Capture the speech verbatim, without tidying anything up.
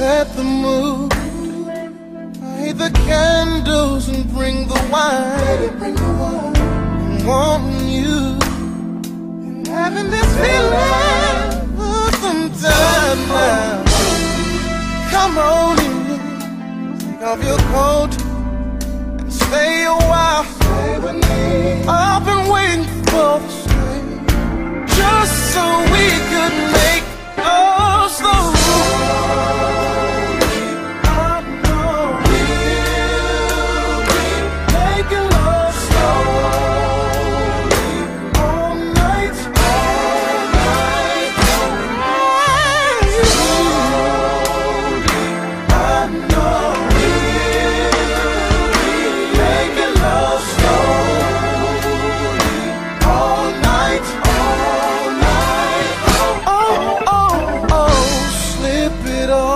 set the mood. Light the candles and bring the wine. I'm wanting you and having this feeling for some time now. Come on in, take off your coat and stay a while. Stay with me. I've been waiting for this day, just so we